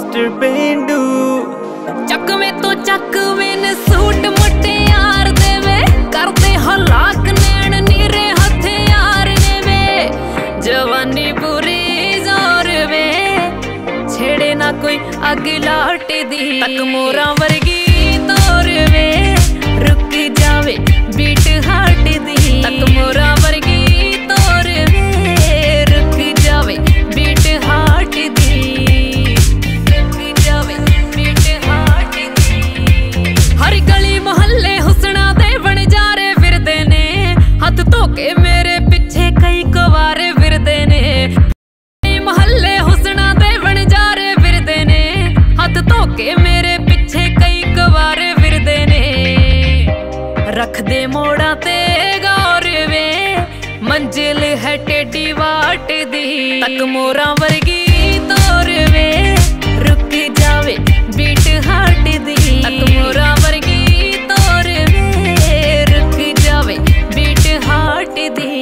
Mister पेंडू ਚੱਕ ਵੇ ਤੋਂ ਚੱਕ ਵੇ ਨੇ ਸੂਟ ਮੁਟਿਆਰ ਦੇ ਵੇ ਕਰਦੇ ਹਲਾਕ ਨੈਣ ਨੀਰੇ ਹਥਿਆਰ ਨੇ ਵੇ ਜਵਾਨੀ ਪੂਰੀ ਜ਼ੋਰ ਵੇ ਛੇੜੇ ਨਾ ਕੋਈ ਅੱਗ ਲਾਟ ਦੀ ਤੱਕ ਮੋਰਾਂ ਵਰਗੀ ਤੋਰ ਵੇ ਰੁਕ ਜਾਵੇ ਬੀਟ ਹਾਰਟ ਦੀ ਤੱਕ ਮੋਰਾਂ ਵਰਗੀ ਤੋਰ ਵੇ ਰੁਕ ਜਾਵੇ ਬੀਟ ਹਾਰਟ ਦੀ ਰੁਕ ਜਾਵੇ ਬੀਟ ਹਾਰਟ ਦੀ ਹਰ ਗਲੀ ਮੁਹੱਲੇ ਹੁਸਨਾ ਦੇ ਵਣਜਾਰੇ ਫਿਰਦੇ ਨੇ ਹੱਥ ਧੋ ਕੇ ਮੇਰੇ ਪਿੱਛੇ ਕਈ ਕੁਵਾਰੇ ਫਿਰਦੇ ਨੇ ਮੁਹੱਲੇ ਹੁਸਨਾ ਦੇ ਵਣਜਾਰੇ ਫਿਰਦੇ ਨੇ ਹੱਥ ਧੋ ਕੇ ਮੇਰੇ ਪਿੱਛੇ ਕਈ ਕੁਵਾਰੇ ਫਿਰਦੇ ਨੇ ਰੱਖਦੇ ਮੋੜਾਂ ਤੇ ਗੌਰ ਵੇ ਮੰਜ਼ਿਲ ਹੈ ਟੇਢੀ ਵਾਟ ਦੀ ਤੱਕ ਮੋਰਾਂ ਵਰਗੀ ਤੋਰ ਵੇ ਰੁਕ ਜਾਵੇ ਬੀਟ ਹਾਰਟ ਦੀ ਤੱਕ ਮੋਰਾਂ ਵਰਗੀ ਤੋਰ ਵੇ ਰੁਕ ਜਾਵੇ ਬੀਟ ਹਾਰਟ ਦੀ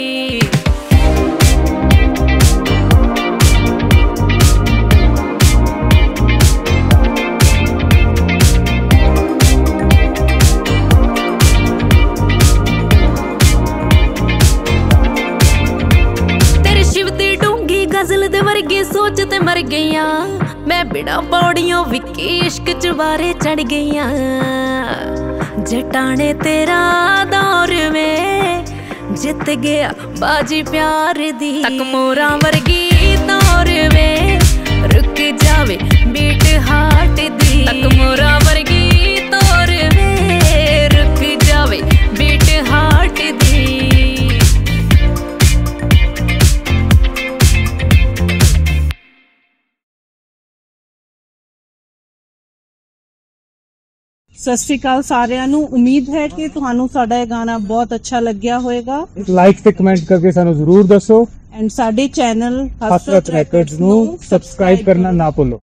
गजल दे वर्गी सोच ते मर गईयां मैं बिना पौड़ियों विकी इश्क च बारे चढ़ गईयां जटाने तेरा दौर में जित गया बाजी प्यार दी तक मोरा वर्गी तौर में रुक जावे बीट हार्ट दी तक मोरा वर्गी तौर में रुक जावे बीट हार्ट दी सत श्री अकाल सारिਆਂ ਨੂੰ उम्मीद है कि ਤੁਹਾਨੂੰ ਸਾਡਾ ਇਹ ਗਾਣਾ ਬਹੁਤ ਅੱਛਾ ਲੱਗਿਆ ਹੋਵੇਗਾ ਲਾਈਕ ਤੇ ਕਮੈਂਟ ਕਰਕੇ ਸਾਨੂੰ ਜ਼ਰੂਰ ਦੱਸੋ ਐਂਡ ਸਾਡੇ ਚੈਨਲ ਹਸਰਤ ਰੈਕੋਰਡਸ ਨੂੰ ਸਬਸਕ੍ਰਾਈਬ ਕਰਨਾ ਨਾ ਭੁੱਲੋ।